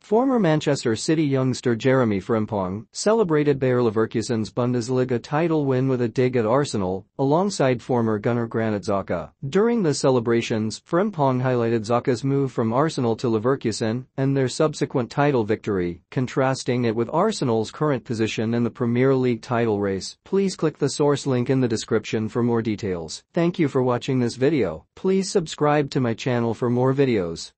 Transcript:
Former Manchester City youngster Jeremie Frimpong celebrated Bayer Leverkusen's Bundesliga title win with a dig at Arsenal, alongside former Gunner Granit Xhaka. During the celebrations, Frimpong highlighted Xhaka's move from Arsenal to Leverkusen and their subsequent title victory, contrasting it with Arsenal's current position in the Premier League title race. Please click the source link in the description for more details. Thank you for watching this video. Please subscribe to my channel for more videos.